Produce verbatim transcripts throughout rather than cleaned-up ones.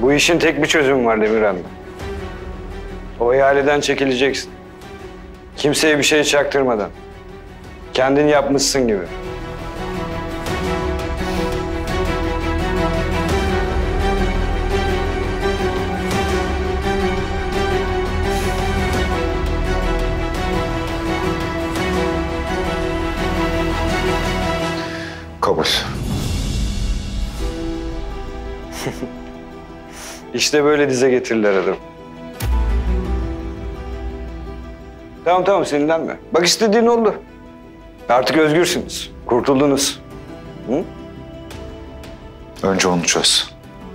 Bu işin tek bir çözümü var Demirhanlı. O ihaleden çekileceksin. Kimseye bir şey çaktırmadan. Kendin yapmışsın gibi. Kabul. İşte böyle dize getirirler adam. Tamam tamam sinirlenme. Bak istediğin oldu. Artık özgürsünüz. Kurtuldunuz. Hı? Önce onu çöz.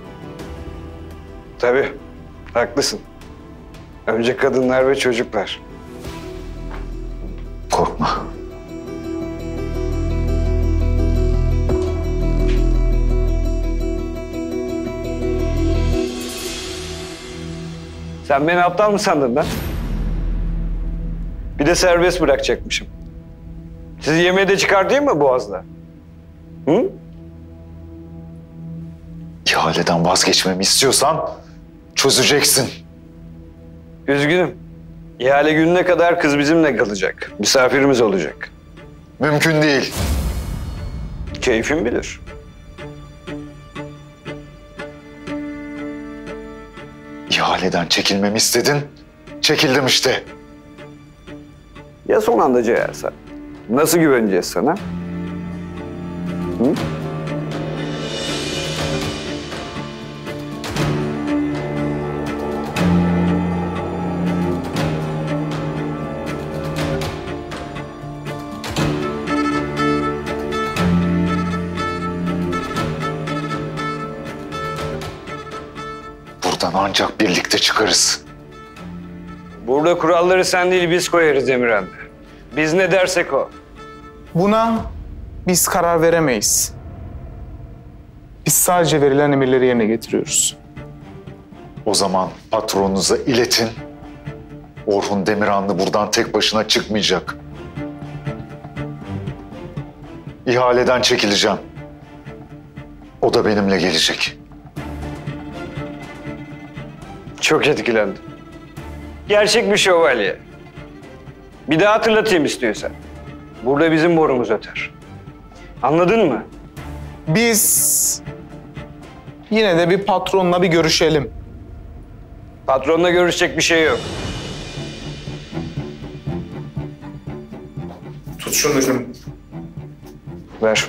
Tabii. Haklısın. Önce kadınlar ve çocuklar. Korkma. Sen beni aptal mı sandın lan? Bir de serbest bırakacakmışım. Sizi yemeğe de çıkartayım mı Boğaz'da? Hı? İhaleden vazgeçmemi istiyorsan çözeceksin. Üzgünüm. İhale gününe kadar kız bizimle kalacak. Misafirimiz olacak. Mümkün değil. Keyfin bilir. İhaleden çekilmemi istedin. Çekildim işte. Ya son anda cayarsa? Nasıl güveneceğiz sana? Hı? Buradan ancak birlikte çıkarız. Burada kuralları sen değil biz koyarız Demirhanlı. Biz ne dersek o. Buna biz karar veremeyiz. Biz sadece verilen emirleri yerine getiriyoruz. O zaman patronunuza iletin. Orhun Demirhanlı buradan tek başına çıkmayacak. İhaleden çekileceğim. O da benimle gelecek. Çok etkilendim. Gerçek bir şövalye. Bir daha hatırlatayım istiyorsan. Burada bizim borumuz öter. Anladın mı? Biz yine de bir patronla bir görüşelim. Patronla görüşecek bir şey yok. Tut şunu ucunu. Ver.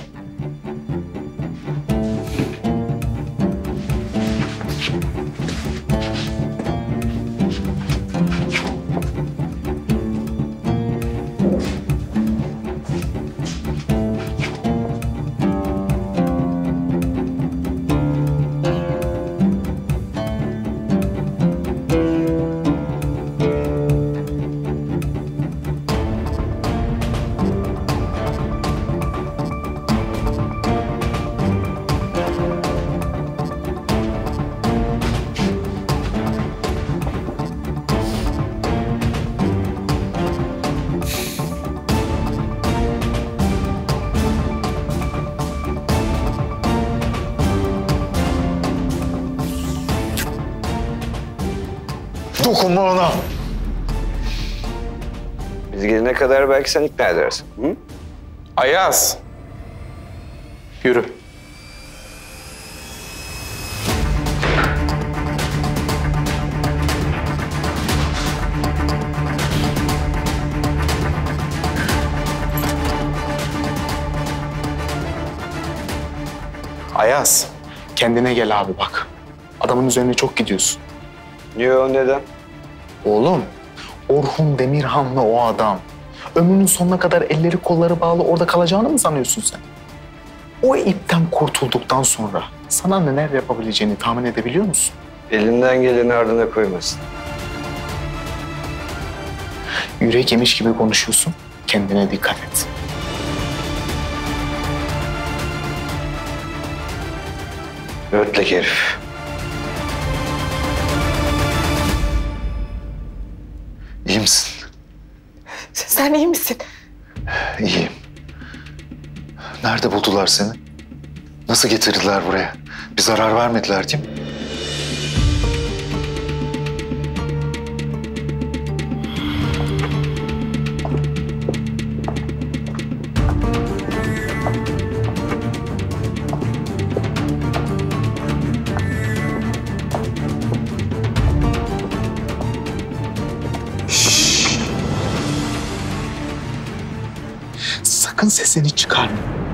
Dokunma ona. Biz gelene kadar belki sen ikna edersin. Hı? Ayaz. Yürü. Ayaz, kendine gel abi bak. Adamın üzerine çok gidiyorsun. Yo, neden? Oğlum, Orhun Demirhanlı o adam. Ömrünün sonuna kadar elleri kolları bağlı orada kalacağını mı sanıyorsun sen? O ipten kurtulduktan sonra sana neler yapabileceğini tahmin edebiliyor musun? Elinden geleni ardına koymasın. Yürek yemiş gibi konuşuyorsun. Kendine dikkat et. Ötlek herif. İyi misin? Sen iyi misin? İyiyim. Nerede buldular seni? Nasıl getirdiler buraya? Bir zarar vermediler değil mi? sakın sesini çıkarma.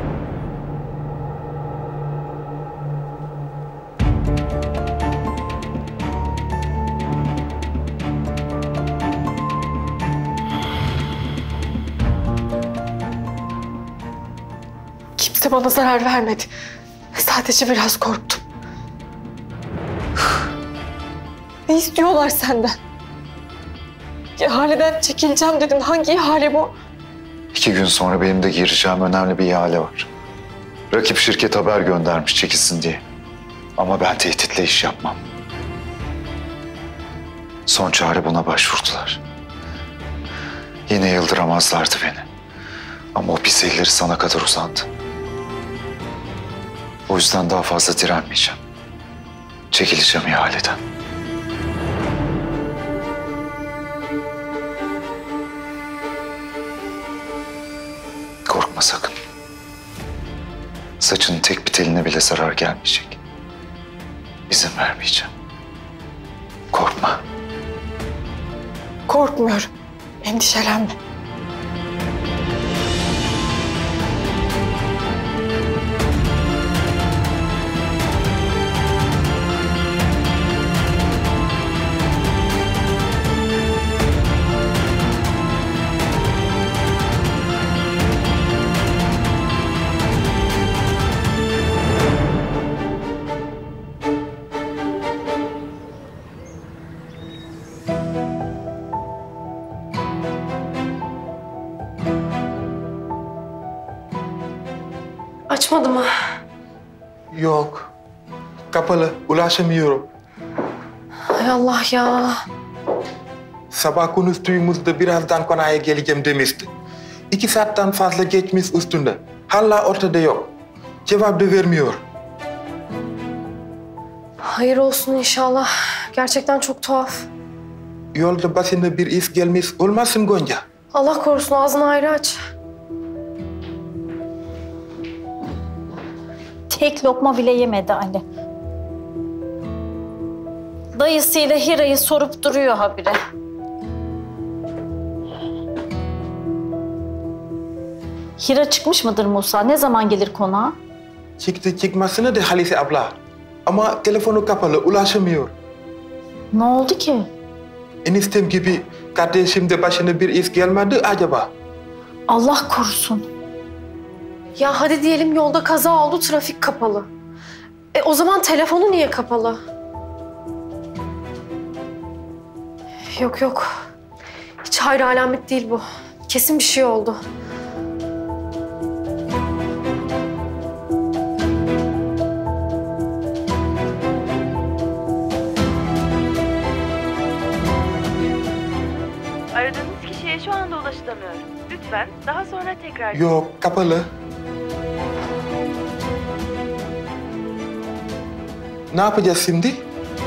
Kimse bana zarar vermedi. Sadece biraz korktum. Ne istiyorlar senden? İhaleden çekileceğim dedim. Hangi ihale bu? İki gün sonra benim de gireceğim önemli bir ihale var. Rakip şirket haber göndermiş çekilsin diye. Ama ben tehditle iş yapmam. Son çare buna başvurdular. Yine yıldıramazlardı beni. Ama o pis elleri sana kadar uzandı. O yüzden daha fazla direnmeyeceğim. Çekileceğim ihaleden. Korkma sakın. Saçının tek bir teline bile zarar gelmeyecek. İzin vermeyeceğim. Korkma. Korkmuyorum. Endişelenme. Açmadı mı? Yok. Kapalı. Ulaşamıyorum. Hay Allah ya. Sabah konuştuğumuzda birazdan konağa geleceğim demişti. İki saatten fazla geçmiş üstünde. Hala ortada yok. Cevap da vermiyor. Hayır olsun inşallah. Gerçekten çok tuhaf. Yolda başına bir iş gelmiş olmasın Gonca? Allah korusun, ağzını ayrı aç. Tek lokma bile yemedi Ali. Dayısıyla Hira'yı sorup duruyor habire. Hira çıkmış mıdır Musa? Ne zaman gelir konağa? Çıktı çıkmasına da Halise abla. Ama telefonu kapalı, ulaşamıyor. Ne oldu ki? Eniştem gibi kardeşim de başına bir iş gelmedi acaba? Allah korusun. Ya hadi diyelim yolda kaza oldu, trafik kapalı. E o zaman telefonu niye kapalı? Yok yok. Hiç hayır alamet değil bu. Kesin bir şey oldu. Aradığınız kişiye şu anda ulaşılamıyor. Lütfen daha sonra tekrar... Yok, kapalı. Ne yapacağız şimdi?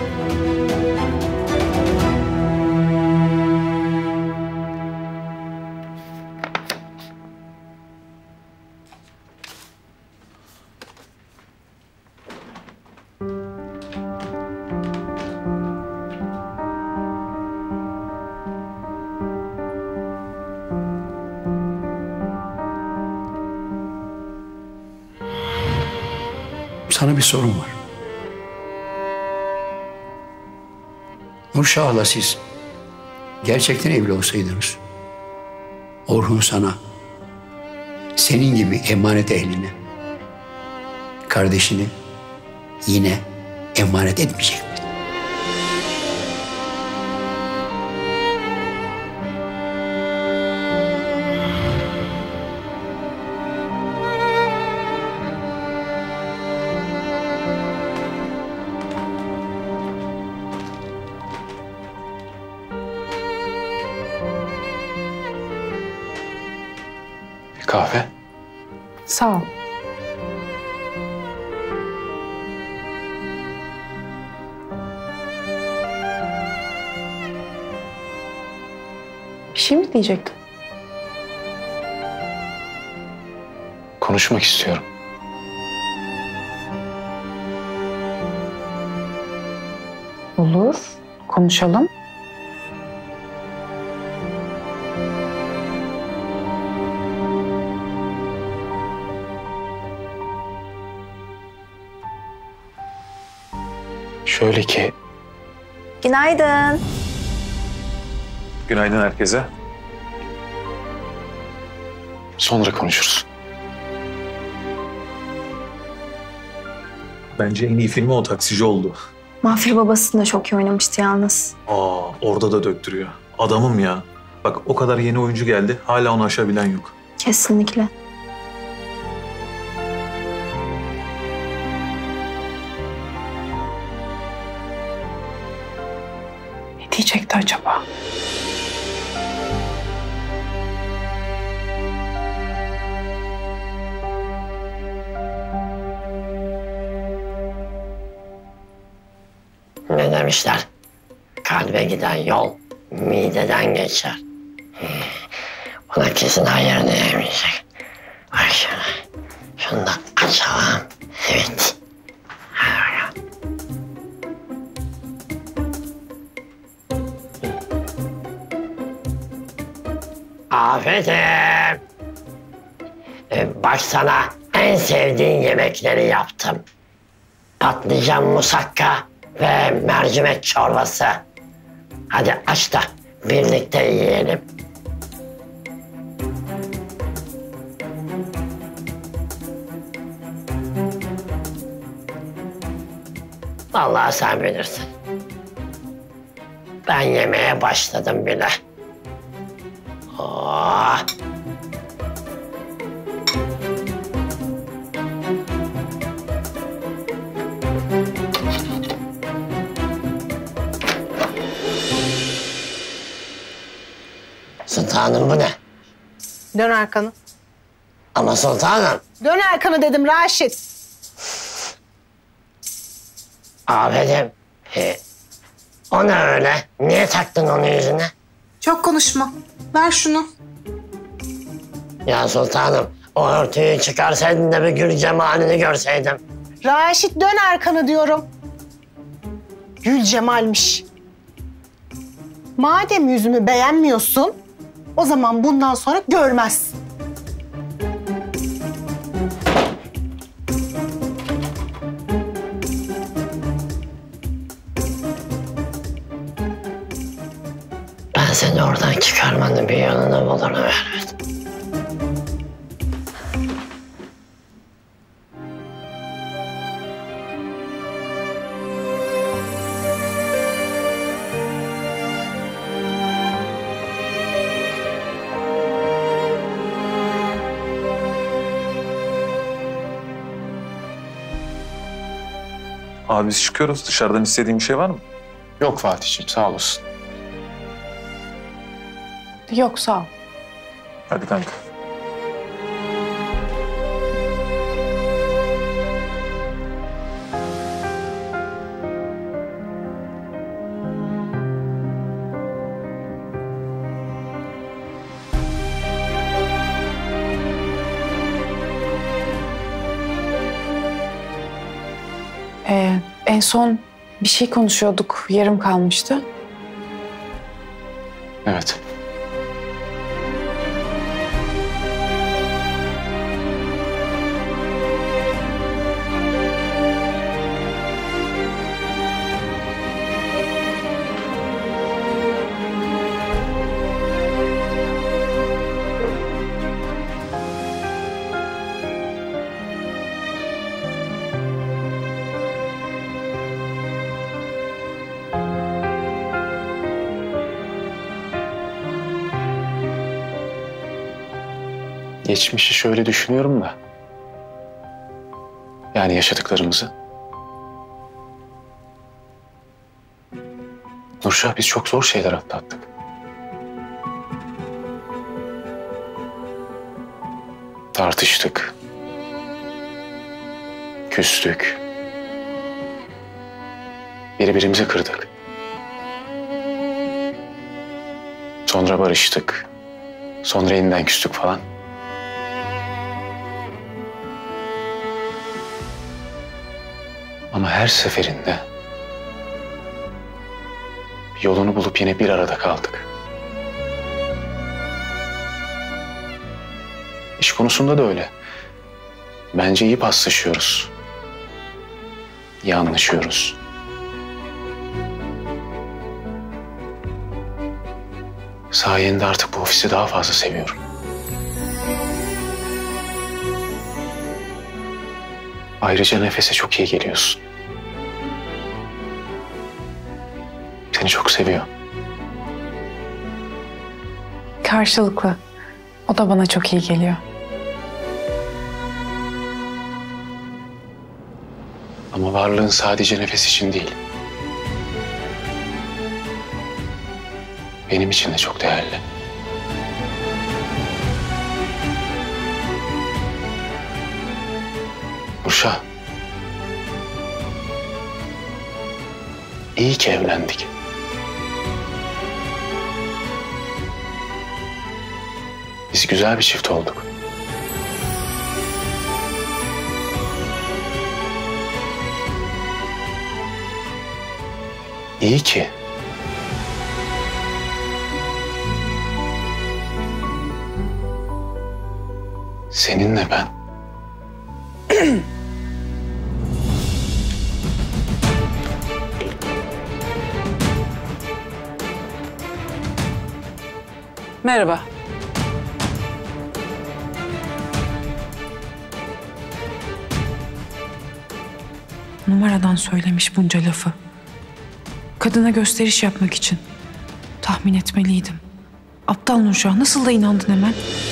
Sana bir sorum var. Nurşah'la siz gerçekten evli olsaydınız, Orhun sana, senin gibi emanet ehline, kardeşini yine emanet etmeyecek miydi? Kahve. Sağ ol. Bir şey mi diyecektin? Konuşmak istiyorum. Olur, konuşalım. Şöyle ki... Günaydın. Günaydın herkese. Sonra konuşuruz. Bence en iyi filmi o taksici oldu. Mafya babasını da çok iyi oynamıştı yalnız. Aa, orada da döktürüyor. Adamım ya. Bak o kadar yeni oyuncu geldi, hala onu aşabilen yok. Kesinlikle. Ne diyecekti acaba? Ne demişler? Kalbe giden yol mideden geçer. Buna kesin hayır diyemeyecek. Bak şuna. Şunu da açalım. Evet. Hadi bakalım. Afetim. Ee, bak sana en sevdiğin yemekleri yaptım. Patlıcan musakka ve mercimek çorbası. Hadi aç da birlikte yiyelim. Vallahi sen bilirsin. Ben yemeye başladım bile. Oh. Sultanım bu ne? Dön arkanı. Ama sultanım. Dön arkanı dedim Raşit. Afetim. E, o ne öyle? Niye taktın onu yüzüne? Çok konuşma. Ver şunu. Ya sultanım, o örtüyü çıkarsaydın da bir gül cemalini görseydim. Raşit dön arkanı diyorum. Gül cemalmiş. Madem yüzümü beğenmiyorsun, o zaman bundan sonra görmezsin. Ben seni oradan çıkarmanın bir yolunu bulurum elbet. Abi biz çıkıyoruz. Dışarıdan istediğin bir şey var mı? Yok Fatih'ciğim, sağ olasın. Yok sağ ol. Hadi kanka. Ee, en son bir şey konuşuyorduk, yarım kalmıştı. Evet. Geçmişi şöyle düşünüyorum da. Yani yaşadıklarımızı. Nurşah, biz çok zor şeyler atlattık. Tartıştık. Küstük. Birbirimizi kırdık. Sonra barıştık. Sonra yeniden küstük falan. Ama her seferinde yolunu bulup yine bir arada kaldık. İş konusunda da öyle. Bence iyi paslaşıyoruz. İyi anlaşıyoruz. Sayende artık bu ofisi daha fazla seviyorum. Ayrıca nefese çok iyi geliyorsun. Seni çok seviyor. Karşılıklı. O da bana çok iyi geliyor. Ama varlığın sadece nefes için değil. Benim için de çok değerli. Nurşah. İyi ki evlendik. Biz güzel bir çift olduk. İyi ki. Seninle ben. Merhaba. Numaradan söylemiş bunca lafı. Kadına gösteriş yapmak için. Tahmin etmeliydim. Aptal Nurşah, nasıl da inandın hemen?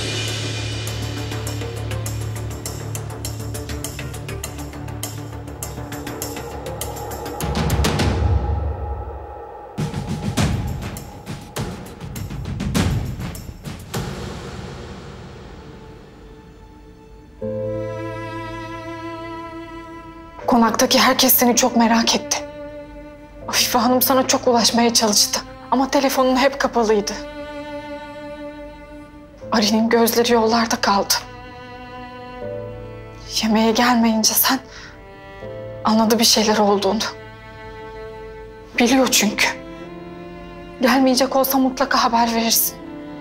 Konaktaki herkes seni çok merak etti. Afife Hanım sana çok ulaşmaya çalıştı. Ama telefonun hep kapalıydı. Ari'nin gözleri yollarda kaldı. Yemeğe gelmeyince sen anladı bir şeyler olduğunu. Biliyor çünkü. Gelmeyecek olsa mutlaka haber verirsin.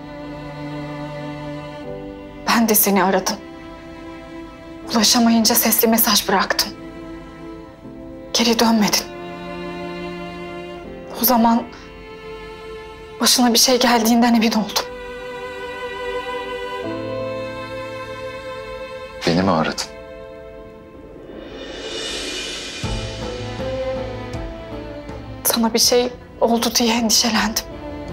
Ben de seni aradım. Ulaşamayınca sesli mesaj bıraktım. Geri dönmedin. O zaman başına bir şey geldiğinden emin oldum. Beni mi aradın? Sana bir şey oldu diye endişelendim.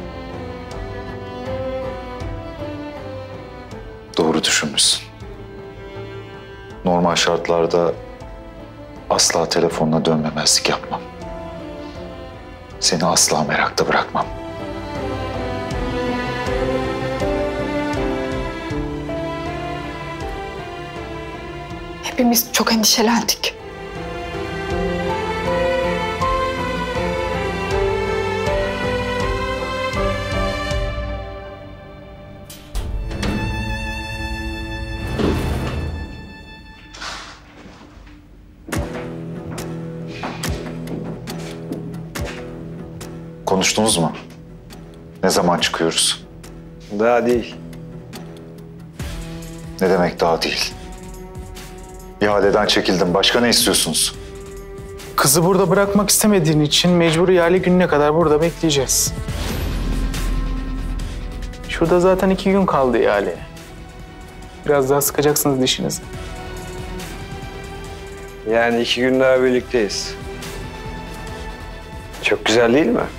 Doğru düşünmüşsün. Normal şartlarda asla telefonla dönmemezlik yapmam. Seni asla merakta bırakmam. Hepimiz çok endişelendik. Konuştunuz mu? Ne zaman çıkıyoruz? Daha değil. Ne demek daha değil? İhaleden çekildim. Başka ne istiyorsunuz? Kızı burada bırakmak istemediğin için mecbur ihale gününe kadar burada bekleyeceğiz. Şurada zaten iki gün kaldı ihaleye. Biraz daha sıkacaksınız dişinizi. Yani iki gün daha birlikteyiz. Çok güzel değil mi?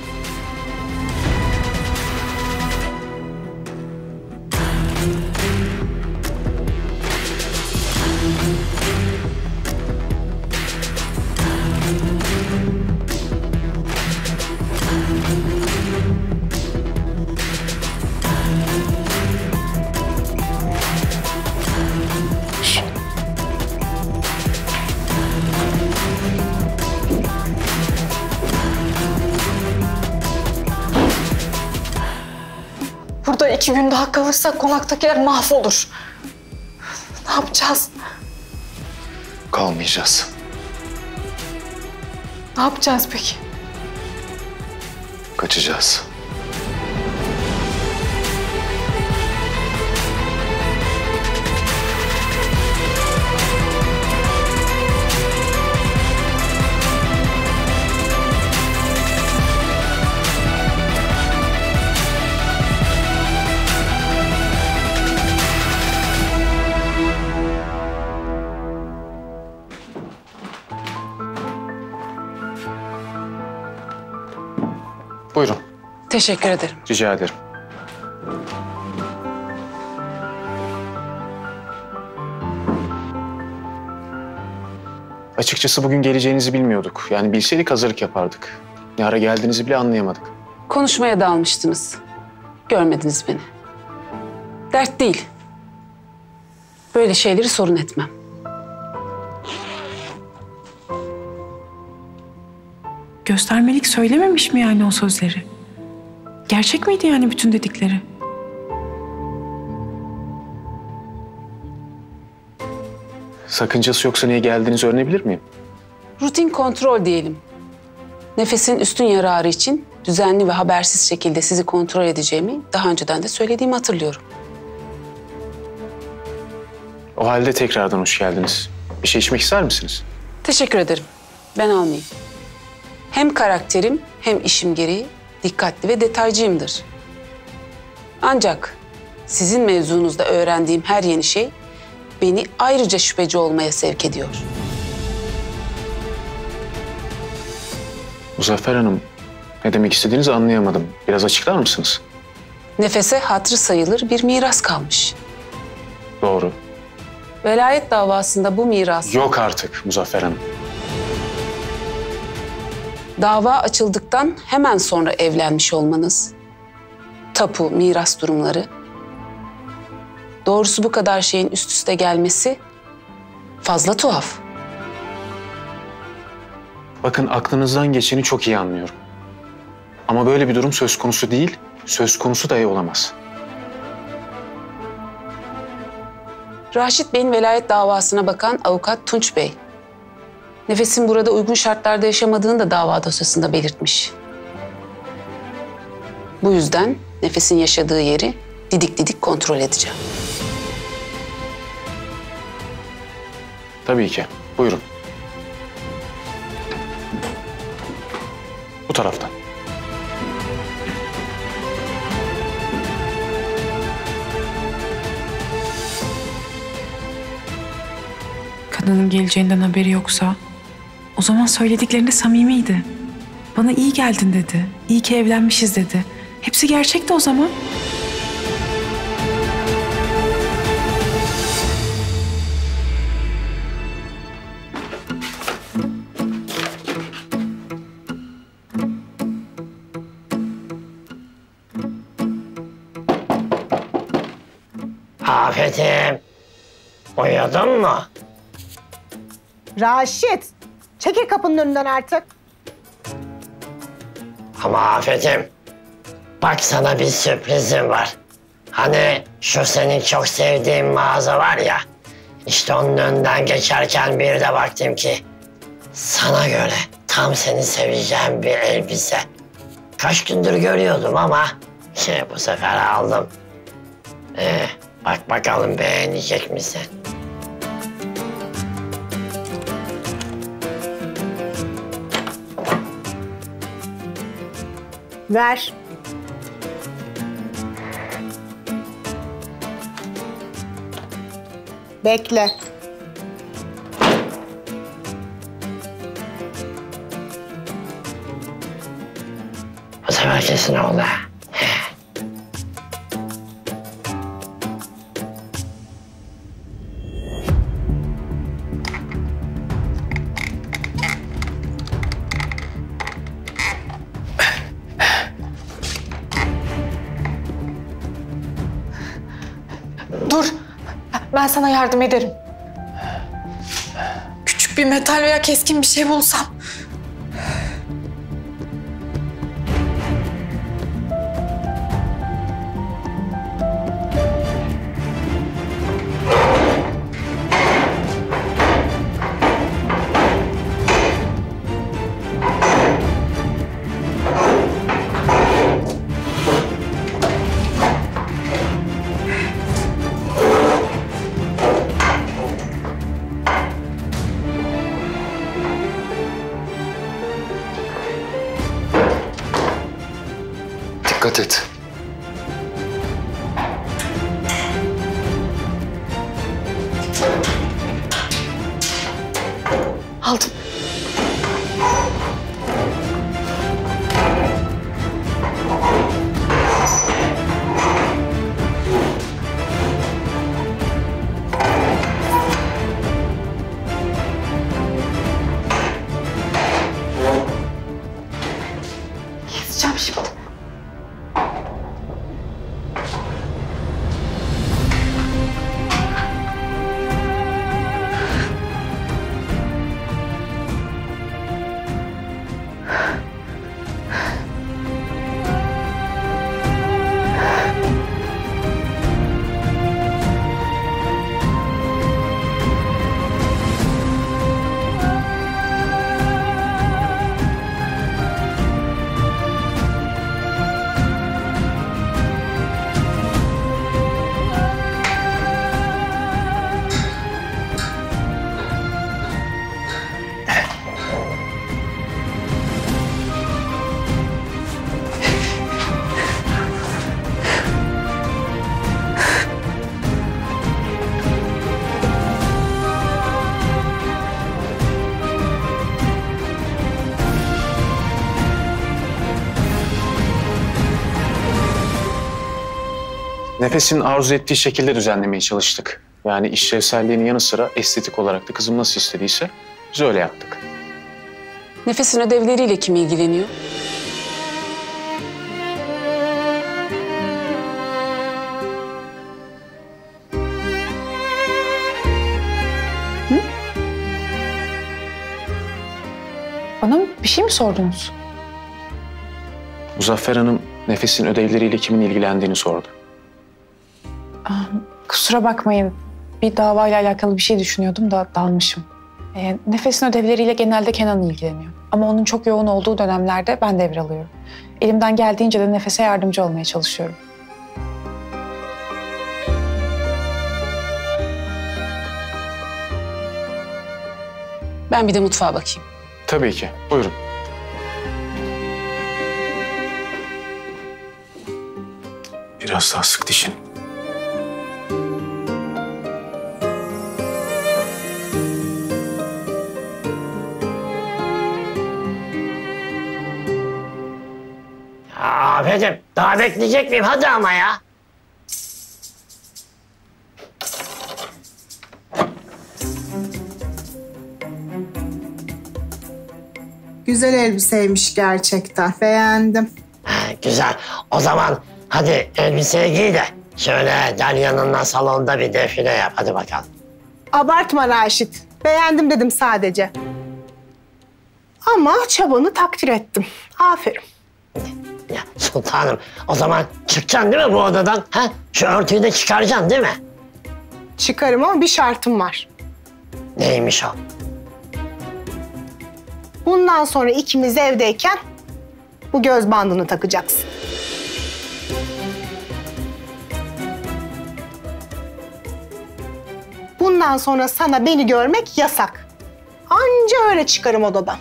Burada iki gün daha kalırsak konaktakiler mahvolur. Ne yapacağız? Kalmayacağız. Ne yapacağız peki? Kaçacağız. Buyurun. Teşekkür ederim. Rica ederim. Açıkçası bugün geleceğinizi bilmiyorduk. Yani bilseydik hazırlık yapardık. Ne ara geldiğinizi bile anlayamadık. Konuşmaya dalmıştınız. Görmediniz beni. Dert değil. Böyle şeyleri sorun etmem. Göstermelik söylememiş mi yani o sözleri? Gerçek miydi yani bütün dedikleri? Sakıncası yoksa niye geldiğinizi öğrenebilir miyim? Rutin kontrol diyelim. Nefesin üstün yararı için düzenli ve habersiz şekilde sizi kontrol edeceğimi daha önceden de söylediğimi hatırlıyorum. O halde tekrardan hoş geldiniz. Bir şey içmek ister misiniz? Teşekkür ederim. Ben almayayım. Hem karakterim hem işim gereği dikkatli ve detaycıyımdır. Ancak sizin mevzunuzda öğrendiğim her yeni şey beni ayrıca şüpheci olmaya sevk ediyor. Muzaffer Hanım, ne demek istediğinizi anlayamadım. Biraz açıklar mısınız? Nefese hatırı sayılır bir miras kalmış. Doğru. Velayet davasında bu miras... Yok artık Muzaffer Hanım. Dava açıldıktan hemen sonra evlenmiş olmanız, tapu, miras durumları, doğrusu bu kadar şeyin üst üste gelmesi fazla tuhaf. Bakın aklınızdan geçeni çok iyi anlıyorum. Ama böyle bir durum söz konusu değil, söz konusu dahi olamaz. Raşit Bey'in velayet davasına bakan avukat Tunç Bey, Nefes'in burada uygun şartlarda yaşamadığını da dava dosyasında belirtmiş. Bu yüzden Nefes'in yaşadığı yeri didik didik kontrol edeceğim. Tabii ki. Buyurun. Bu taraftan. Kadının geleceğinden haberi yoksa o zaman söylediklerinde samimiydi. Bana iyi geldin dedi. İyi ki evlenmişiz dedi. Hepsi gerçekti o zaman. Afet'im, uyudun mu? Raşit, çekil kapının önünden artık. Ama Afet'im, bak sana bir sürprizim var. Hani şu senin çok sevdiğin mağaza var ya, işte onun önünden geçerken bir de baktım ki sana göre tam seni seveceğim bir elbise. Kaç gündür görüyordum ama şey bu sefer aldım. Ee, bak bakalım beğenecek misin? Ver. Bekle. Bu sefer kesin oldu. Dur, ben sana yardım ederim. Küçük bir metal veya keskin bir şey bulsam. Dikkat et. Aldım. Nefes'in arzu ettiği şekilde düzenlemeye çalıştık. Yani işlevselliğinin yanı sıra estetik olarak da kızım nasıl istediyse biz öyle yaptık. Nefes'in ödevleriyle kim ilgileniyor? Bana bir şey mi sordunuz? Muzaffer Hanım Nefes'in ödevleriyle kimin ilgilendiğini sordu. Aa, kusura bakmayın. Bir davayla alakalı bir şey düşünüyordum da dalmışım. Ee, Nefes'in ödevleriyle genelde Kenan ilgileniyor. Ama onun çok yoğun olduğu dönemlerde ben devralıyorum. Elimden geldiğince de Nefes'e yardımcı olmaya çalışıyorum. Ben bir de mutfağa bakayım. Tabii ki. Buyurun. Biraz daha sık dişin. Afedim, daha bekleyecek miyim? Hadi ama ya. Güzel elbiseymiş gerçekten. Beğendim. Güzel. O zaman hadi elbiseyi giy de şöyle Derya'nınla salonda bir defile yap. Hadi bakalım. Abartma Raşit. Beğendim dedim sadece. Ama çabanı takdir ettim. Aferin. Ya sultanım, o zaman çıkacaksın değil mi bu odadan? Ha? Şu örtüyü de çıkaracaksın değil mi? Çıkarım ama bir şartım var. Neymiş o? Bundan sonra ikimiz evdeyken bu göz bandını takacaksın. Bundan sonra sana beni görmek yasak. Anca öyle çıkarım odadan.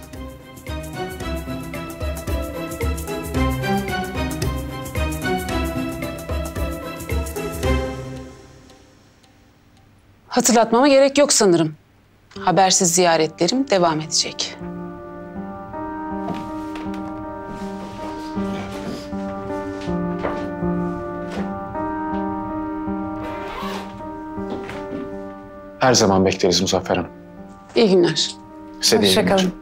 Hatırlatmama gerek yok sanırım. Habersiz ziyaretlerim devam edecek. Her zaman bekleriz Muzaffer Hanım. İyi günler. Size de iyi günler. Hoşça kalın.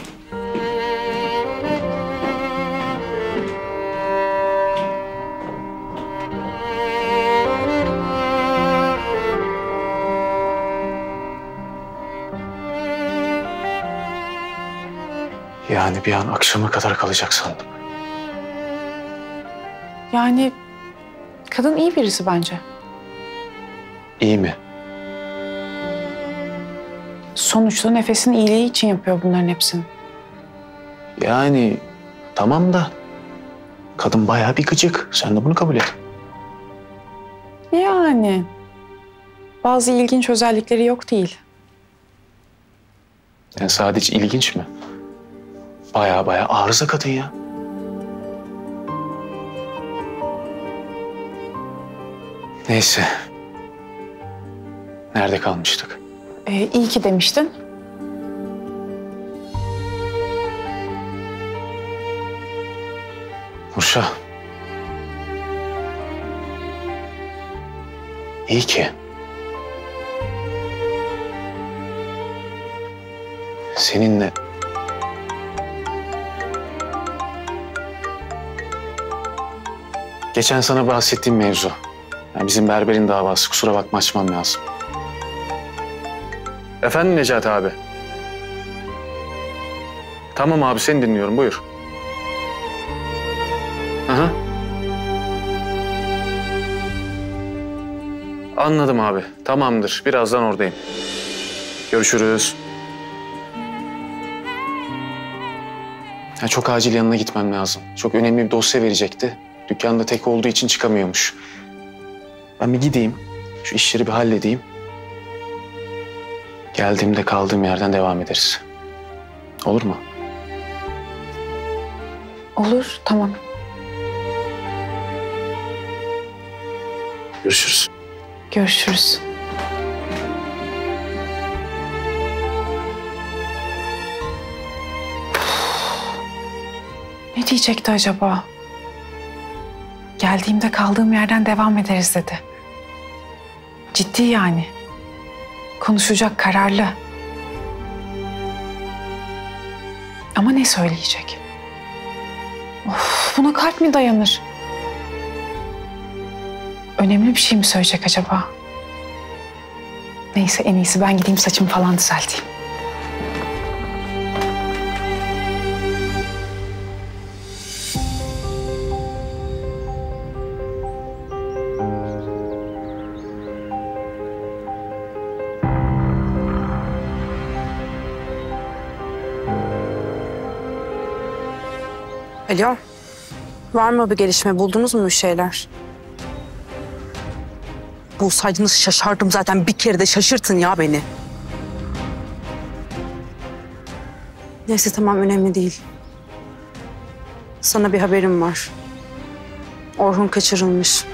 Yani bir an akşama kadar kalacak sandım. Yani kadın iyi birisi bence. İyi mi? Sonuçta Nefes'in iyiliği için yapıyor bunların hepsini. Yani tamam da kadın bayağı bir gıcık. Sen de bunu kabul et. Yani bazı ilginç özellikleri yok değil. Yani sadece ilginç mi? Bayağı bayağı arıza kadın ya. Neyse. Nerede kalmıştık? Ee, iyi ki demiştin. Nurşah. İyi ki. Seninle geçen sana bahsettiğim mevzu. Yani bizim berberin davası. Kusura bakma, açmam lazım. Efendim Necati abi. Tamam abi, seni dinliyorum. Buyur. Aha. Anladım abi. Tamamdır. Birazdan oradayım. Görüşürüz. Ya çok acil yanına gitmem lazım. Çok önemli bir dosya verecekti. Dükkanda tek olduğu için çıkamıyormuş. Ben bir gideyim. Şu işleri bir halledeyim. Geldiğimde kaldığım yerden devam ederiz. Olur mu? Olur, tamam. Görüşürüz. Görüşürüz. Ne diyecekti acaba? Geldiğimde kaldığım yerden devam ederiz dedi. Ciddi yani. Konuşacak, kararlı. Ama ne söyleyecek? Of, buna kalp mi dayanır? Önemli bir şey mi söyleyecek acaba? Neyse, en iyisi ben gideyim saçımı falan düzelteyim. Alo, var mı bir gelişme? Buldunuz mu bir şeyler? Bulsaydınız şaşardım zaten. Bir kere de şaşırtın ya beni. Neyse tamam, önemli değil. Sana bir haberim var. Orhun kaçırılmış.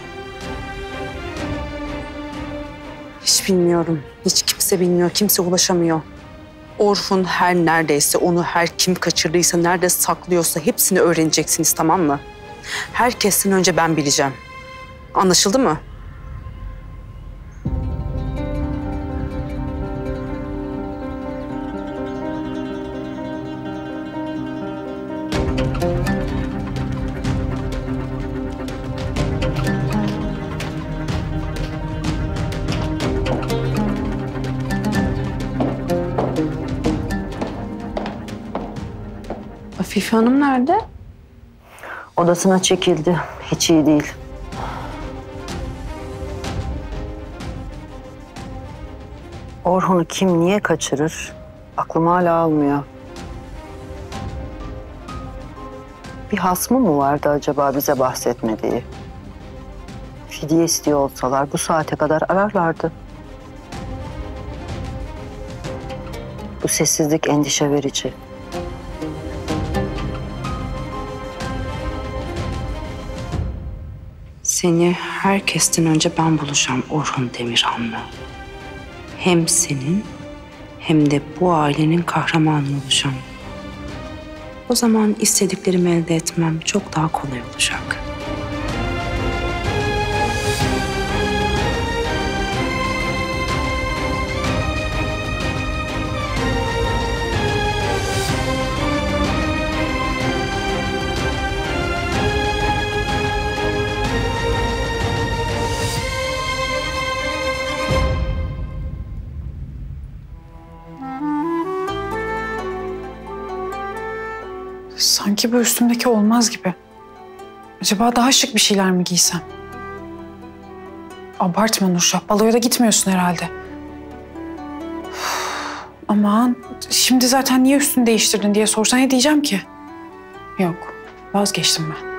Hiç bilmiyorum. Hiç kimse bilmiyor. Kimse ulaşamıyor. Orhun her neredeyse, onu her kim kaçırdıysa, nerede saklıyorsa hepsini öğreneceksiniz, tamam mı? Herkesten önce ben bileceğim. Anlaşıldı mı? Afife Hanım nerede? Odasına çekildi. Hiç iyi değil. Orhun'u kim niye kaçırır? Aklım hala almıyor. Bir hasmı mı vardı acaba bize bahsetmediği? Fidye istiyor olsalar bu saate kadar ararlardı. Bu sessizlik endişe verici. Seni herkesten önce ben bulacağım Orhun Demirhanlı. Hem senin hem de bu ailenin kahramanı olacağım. O zaman istediklerimi elde etmem çok daha kolay olacak. Sanki bu üstümdeki olmaz gibi. Acaba daha şık bir şeyler mi giysem? Abartma Nurşah, baloya da gitmiyorsun herhalde. Üf, aman, şimdi zaten niye üstünü değiştirdin diye sorsa ne diyeceğim ki? Yok, vazgeçtim ben.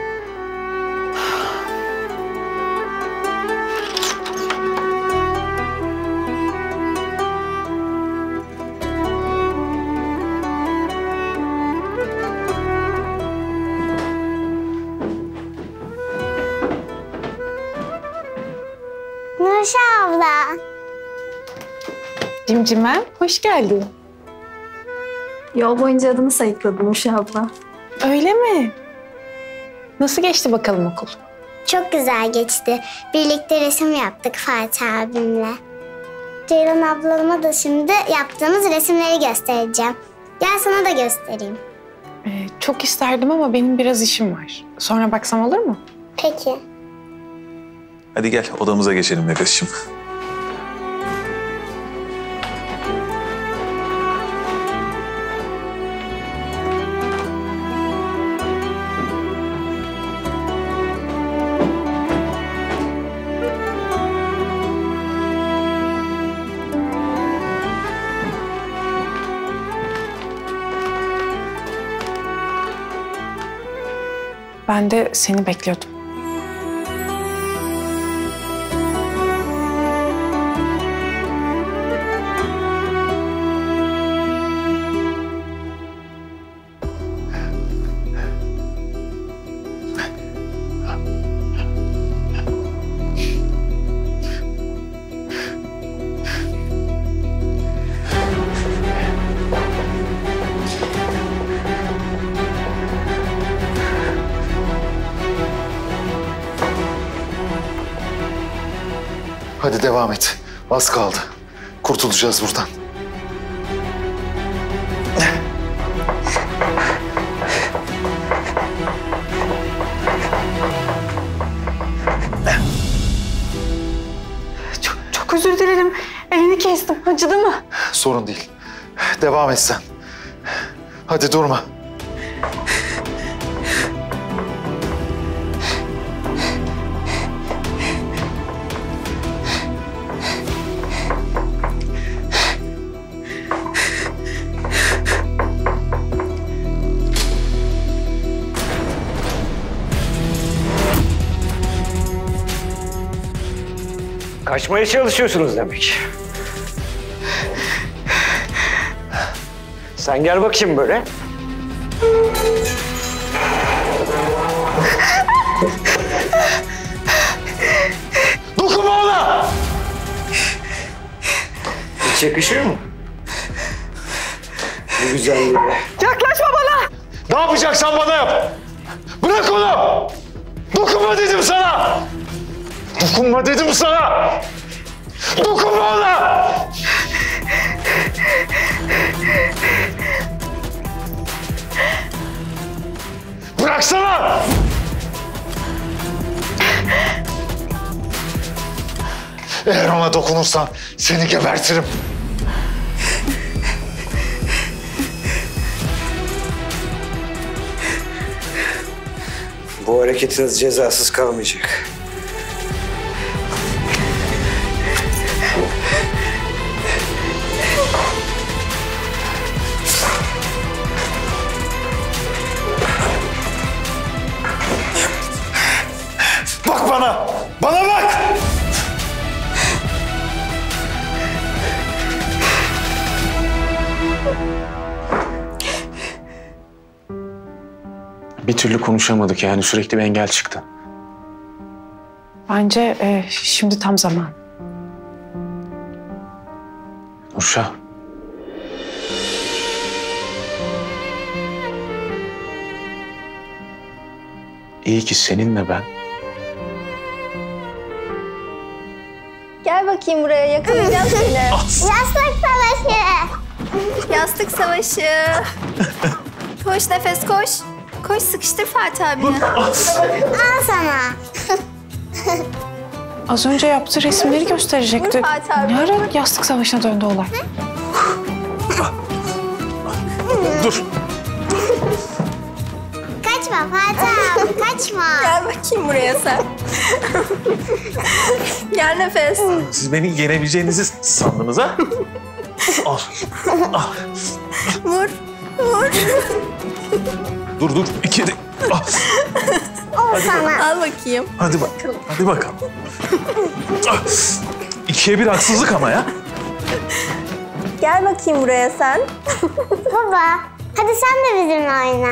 Nurşah abla. Cimcimem, hoş geldin. Yol boyunca adını sayıkladım Nurşah abla. Öyle mi? Nasıl geçti bakalım okul? Çok güzel geçti. Birlikte resim yaptık Fatih abimle. Ceylan ablama da şimdi yaptığımız resimleri göstereceğim. Gel sana da göstereyim. Ee, çok isterdim ama benim biraz işim var. Sonra baksam olur mu? Peki. Hadi gel odamıza geçelim Nefes'cim. Ben de seni bekliyordum. Hadi devam et. Az kaldı. Kurtulacağız buradan. Çok, çok özür dilerim. Elini kestim. Acıdı mı? Sorun değil. Devam et sen. Hadi durma. Kaçmaya çalışıyorsunuz demek. Sen gel bakayım böyle. Dokunma ona! Hiç yakışıyor mu? Ne güzelliği. Yaklaşma bana! Ne yapacaksan bana yap! Bırak onu! Dokunma dedim sana! Dokunma dedim sana! Dokunma ona! Bıraksana! Eğer ona dokunursan seni gebertirim. Bu hareketiniz cezasız kalmayacak. Bak bana! Bana bak! Bir türlü konuşamadık yani sürekli bir engel çıktı. Bence e, şimdi tam zaman. Nurşah. İyi ki seninle ben. Gel bakayım buraya, yakalayacağım seni. Yastık savaşı. Yastık savaşı. Koş Nefes, koş. Koş, sıkıştır Fatih abini. Al sana. Az önce yaptığı resimleri gösterecekti. Vur Fatih abi. Ne ara yastık savaşına döndü olay? Dur. Kaçma Fatih abi, kaçma. Gel bakayım buraya sen. Gel Nefes. Siz beni yenebileceğinizi sandınız ha? Al. Al. Vur, vur. Dur dur. İki de. Al. Al sana. Al bakayım. Hadi bak. Hadi bakalım. İkiye bir haksızlık ama ya. Gel bakayım buraya sen. Baba, hadi sen de bizimle oyna.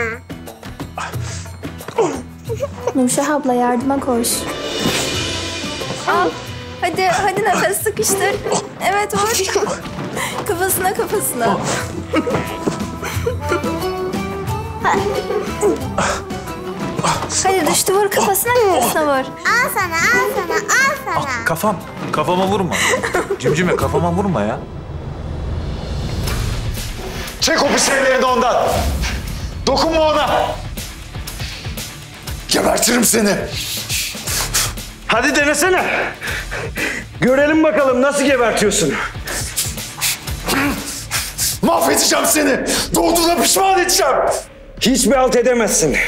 Nurşah abla yardıma koş. Al. Hadi, hadi Nefes sıkıştır. Evet vur. Kafasına kafasına. Hadi düştü, vur kafasına kafasına vur. Al sana, al sana, al sana. Ah, kafam. Kafama vurma. Cimcime kafama vurma ya. Çek o pis ellerini ondan. Dokunma ona. Gebertirim seni. Hadi denesene. Görelim bakalım nasıl gebertiyorsun. Mahvedeceğim seni. Doğduğuna pişman edeceğim. Hiçbir alt edemezsin.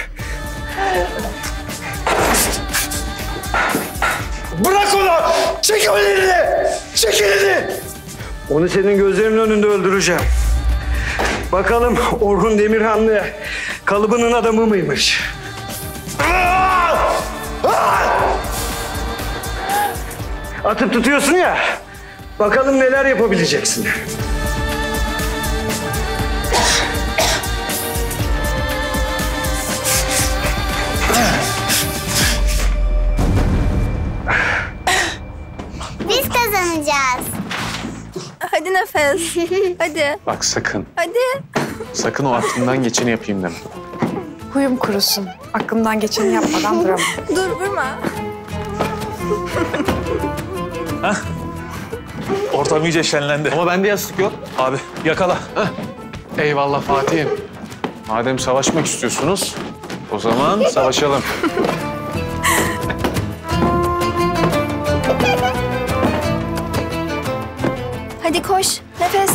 Bırak onu. Çek o elini. Çek elini. Onu senin gözlerinin önünde öldüreceğim. Bakalım Orhun Demirhanlı kalıbının adamı mıymış? Atıp tutuyorsun ya. Bakalım neler yapabileceksin. Biz kazanacağız. Hadi Nefes. Hadi. Bak sakın. Hadi. Sakın o aklından geçeni yapayım deme. Huyum kurusun. Aklımdan geçeni yapmadan duramam. Dur vurma. Hah. Ortam iyice şenlendi. Ama bende yastık yok. Abi yakala. Heh. Eyvallah Fatih'im. Madem savaşmak istiyorsunuz, o zaman savaşalım. Hadi koş. Nefes.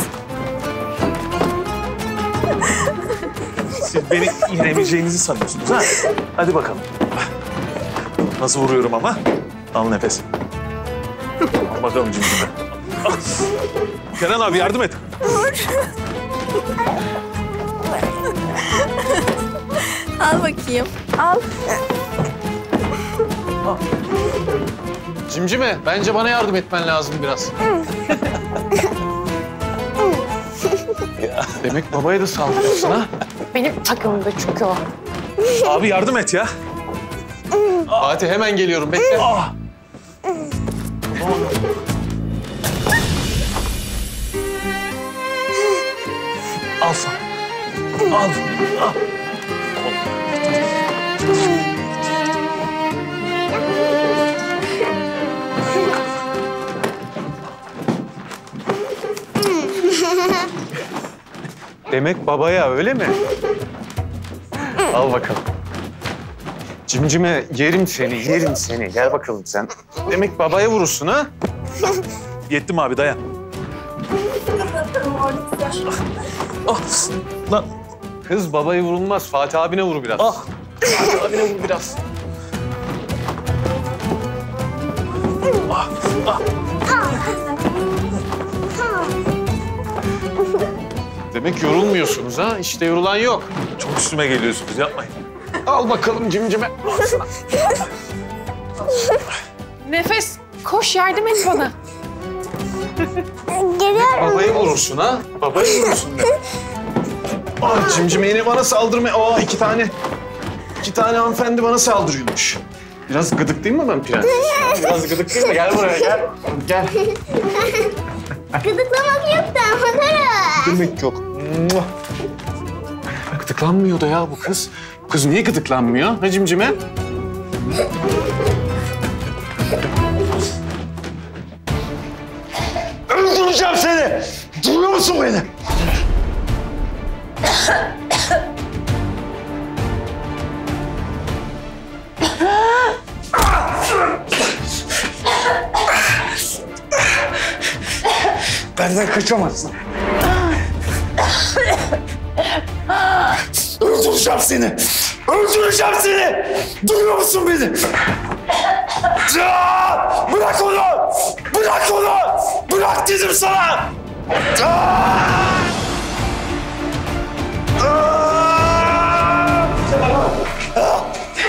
Siz beni yenemeyeceğinizi sanıyorsunuz ha? Hadi bakalım. Nasıl vuruyorum ama? Al nefes. Al bakalım cimcime. Kenan abi yardım et. Vur. Al bakayım. Al. Cimcime, bence bana yardım etmen lazım biraz. Demek babaya da saldırıyorsun ha? Benim takımımda çünkü o. Abi yardım et ya. Fatih hemen geliyorum, bekle. Ah. Al sana. Al. Al. Demek babaya öyle mi? Al bakalım. Cimcime yerim seni, yerim seni. Gel bakalım sen. Demek babaya vurursun ha? Yettim abi dayan. Ah, lan. Kız babaya vurulmaz. Fatih abine vur biraz. Ah. Fatih abine vur biraz. Ah, ah. Demek yorulmuyorsunuz ha? İşte yorulan yok. Çok üstüme geliyorsunuz, yapmayın. Al bakalım cimcime. Nefes, koş yardım et bana. Geliyorum. Babayı vurursun ha? Babayı vurursun de. Ah cimcime yine bana saldırmaya. Aa iki tane. İki tane hanımefendi bana saldırıyormuş. Biraz gıdık değil mi ben prenses? Biraz gıdık değil mi? Gel buraya gel. Gel. Gıdıklamak yok da bakarım. Demek yok. Gıdıklanmıyor da ya bu kız. Bu kız niye gıdıklanmıyor? Ha cimcime? Öldüreceğim seni! Duyuyor musun beni? Benden kaçamazsın. Öldüreceğim seni! Öldüreceğim seni! Duyuyor musun beni? Aa! Bırak onu! Bırak onu! Bırak dedim sana! Aa! Aa!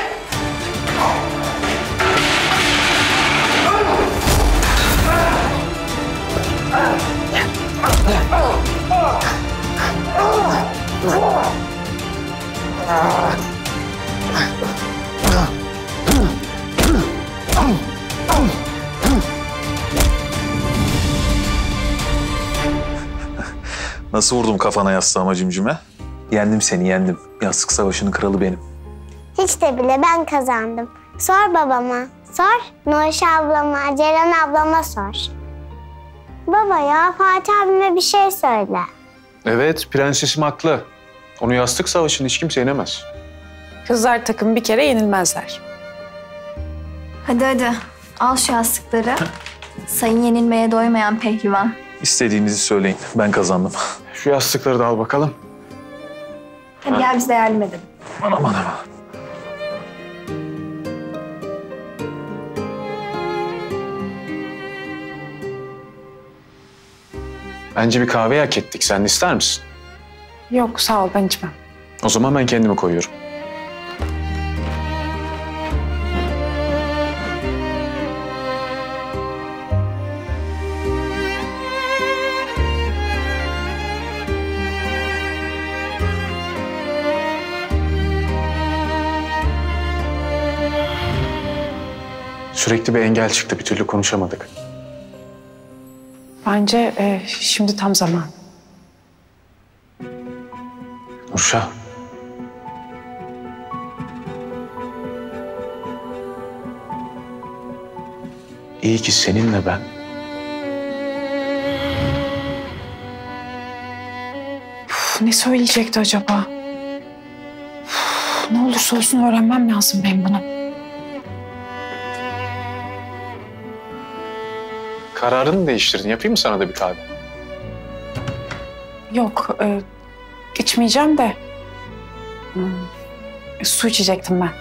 Nasıl vurdum kafana yastığıma cimcime? Yendim seni, yendim. Yastık savaşının kralı benim. Hiç de bile ben kazandım. Sor babama. Sor. Nurşah ablama, Ceren ablama sor. Baba ya Fatih abime bir şey söyle. Evet, prensesim haklı. Onu yastık savaşını hiç kimse yenemez. Kızlar takımı bir kere yenilmezler. Hadi hadi. Al şu yastıkları. Sayın yenilmeye doymayan pehlivan. İstediğinizi söyleyin. Ben kazandım. Şu yastıkları da al bakalım. Hadi gel biz de yardım edelim. Aman aman. Bence bir kahve hak ettik. Sen de ister misin? Yok sağ ol ben içmem. O zaman ben kendimi koyuyorum. Sürekli bir engel çıktı. Bir türlü konuşamadık. Bence e, şimdi tam zaman. Nurşah. İyi ki seninle ben Uf, ne söyleyecekti acaba? Uf, ne olursa olsun öğrenmem lazım benim bunu. Kararını değiştirdin. Yapayım mı sana da bir kahve? Yok, e, içmeyeceğim de hmm, su içecektim ben.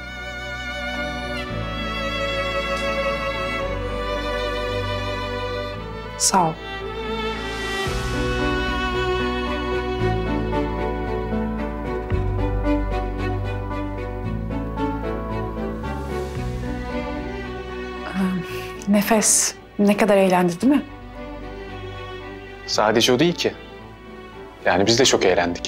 Sağ ol. Nefes ne kadar eğlendi değil mi? Sadece o değil ki. Yani biz de çok eğlendik.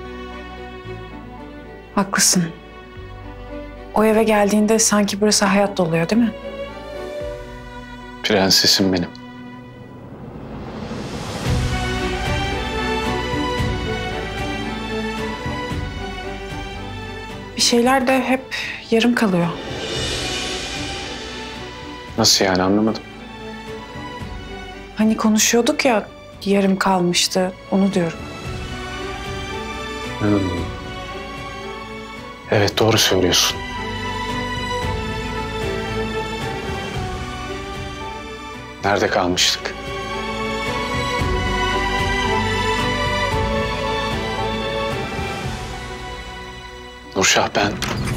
Haklısın. O eve geldiğinde sanki burası hayat doluyor değil mi? Prensesim benim. Bir şeyler de hep yarım kalıyor. Nasıl yani, anlamadım. Hani konuşuyorduk ya, yarım kalmıştı, onu diyorum. Hmm. Evet, doğru söylüyorsun. Nerede kalmıştık? Nurşah, ben...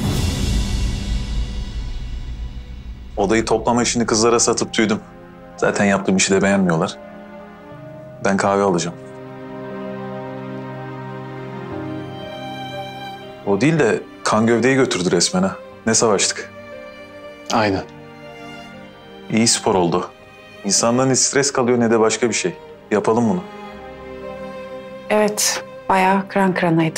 Odayı toplama işini kızlara satıp tüydüm. Zaten yaptığım işi de beğenmiyorlar. Ben kahve alacağım. O değil de kan gövdeyi götürdü resmen ha. Ne savaştık. Aynen. İyi spor oldu. İnsandan ne stres kalıyor ne de başka bir şey. Yapalım bunu. Evet, bayağı kıran kıranaydı.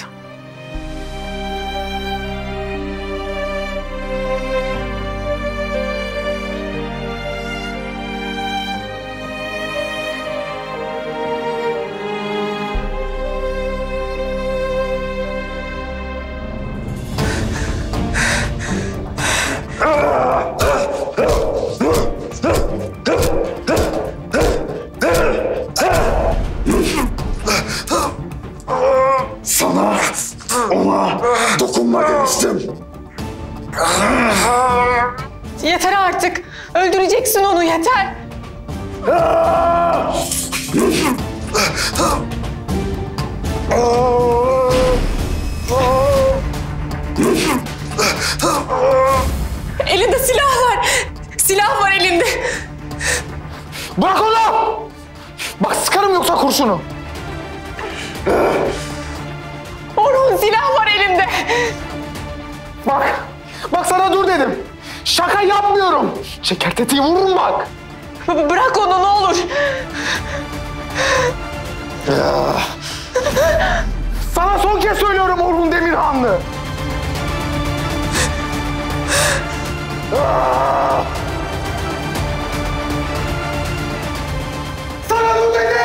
Sana, ona dokunma demiştim. Yeter artık. Öldüreceksin onu, yeter. Elinde silah var. Silah var elinde. Bırak onu! Bak sıkarım yoksa kurşunu. Orhun, silah var elimde. Bak, bak sana dur dedim. Şaka yapmıyorum. Şeker tetiği vururum bak. B- bırak onu ne olur. Sana son kez söylüyorum Orhun Demirhanlı. Sana dur dedim.